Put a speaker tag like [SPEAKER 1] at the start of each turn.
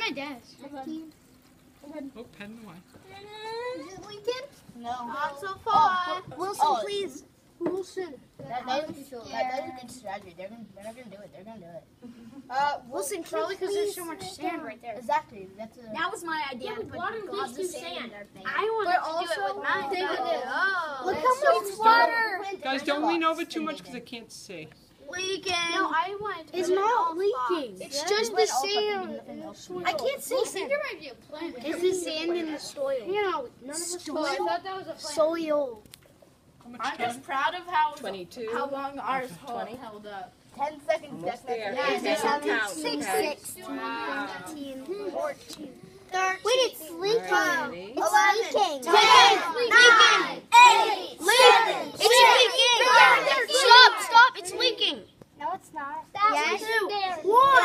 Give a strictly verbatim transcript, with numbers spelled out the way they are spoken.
[SPEAKER 1] my desk.
[SPEAKER 2] fifteen.
[SPEAKER 3] Oh, pen away.
[SPEAKER 2] Is it Lincoln?
[SPEAKER 4] No.
[SPEAKER 2] Not so far.
[SPEAKER 4] Oh,
[SPEAKER 2] Wilson,
[SPEAKER 4] oh.
[SPEAKER 2] please. Wilson.
[SPEAKER 4] That, that, is, that, that is a good strategy. They're, gonna, they're not going to do it. They're going to do it. Uh,
[SPEAKER 2] Wilson,
[SPEAKER 1] Probably because there's so
[SPEAKER 2] please
[SPEAKER 1] much
[SPEAKER 2] sit
[SPEAKER 1] sand
[SPEAKER 2] down.
[SPEAKER 1] right there.
[SPEAKER 4] Exactly. That's a,
[SPEAKER 1] That was my idea.
[SPEAKER 5] Yeah,
[SPEAKER 1] to put
[SPEAKER 5] water
[SPEAKER 1] gobs
[SPEAKER 5] leads
[SPEAKER 1] of
[SPEAKER 5] to
[SPEAKER 1] sand in
[SPEAKER 5] sand.
[SPEAKER 1] their thing.
[SPEAKER 2] I wanted
[SPEAKER 1] But
[SPEAKER 2] to do it
[SPEAKER 1] also,
[SPEAKER 2] with mine.
[SPEAKER 1] they
[SPEAKER 2] but-
[SPEAKER 1] did it.
[SPEAKER 2] Oh,
[SPEAKER 1] Look
[SPEAKER 2] that's
[SPEAKER 1] how
[SPEAKER 2] so
[SPEAKER 1] much
[SPEAKER 2] smart.
[SPEAKER 1] water.
[SPEAKER 3] Guys, don't lean over too much because I can't see.
[SPEAKER 2] Leaking.
[SPEAKER 5] No, I wanted to
[SPEAKER 2] It's
[SPEAKER 5] put it in
[SPEAKER 2] not
[SPEAKER 5] all
[SPEAKER 2] leaking.
[SPEAKER 5] spots.
[SPEAKER 2] It's
[SPEAKER 4] Yeah,
[SPEAKER 2] just
[SPEAKER 4] but
[SPEAKER 2] the
[SPEAKER 4] also
[SPEAKER 2] sand
[SPEAKER 4] nothing
[SPEAKER 2] in the
[SPEAKER 4] else.
[SPEAKER 2] soil.
[SPEAKER 1] I can't see
[SPEAKER 5] I
[SPEAKER 1] sand.
[SPEAKER 5] think there might be a plant.
[SPEAKER 2] It's the sand in the soil. You know, none of us
[SPEAKER 5] Oh, I thought that was a plant.
[SPEAKER 2] soil.
[SPEAKER 3] How much
[SPEAKER 5] I'm
[SPEAKER 3] time?
[SPEAKER 5] just proud of how
[SPEAKER 6] twenty-two.
[SPEAKER 5] how long ours
[SPEAKER 6] twenty.
[SPEAKER 5] held up.
[SPEAKER 4] ten seconds.
[SPEAKER 6] Almost
[SPEAKER 4] That's
[SPEAKER 6] there.
[SPEAKER 4] that's-
[SPEAKER 6] Yeah,
[SPEAKER 4] that's-
[SPEAKER 6] don't count,
[SPEAKER 2] Six,
[SPEAKER 6] okay.
[SPEAKER 2] sixteen,
[SPEAKER 5] Wow.
[SPEAKER 2] fifteen, fourteen, thirteen. Wait, it's leaking.
[SPEAKER 6] All right,
[SPEAKER 2] It's
[SPEAKER 4] eleven,
[SPEAKER 2] leaking.
[SPEAKER 4] ten,
[SPEAKER 2] nine, eight, seven,
[SPEAKER 4] It's
[SPEAKER 2] leaking. Stop, stop, it's leaking.
[SPEAKER 1] No, it's not.
[SPEAKER 2] Yes. One.